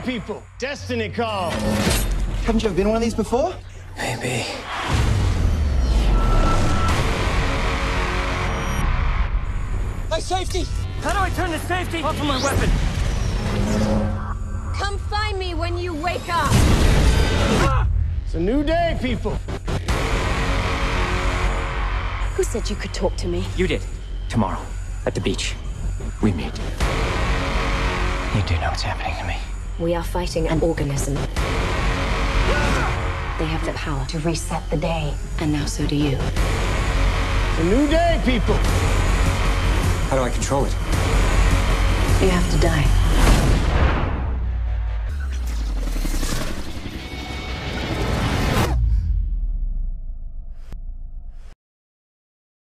people. Destiny calls. Haven't you ever been one of these before? Maybe. Hey, safety! How do I turn the safety off of my weapon? Come find me when you wake up. It's a new day, people. Who said you could talk to me? You did. Tomorrow, at the beach. We meet. You do know what's happening to me. We are fighting an organism. They have the power to reset the day, and now so do you. It's a new day, people. How do I control it? You have to die.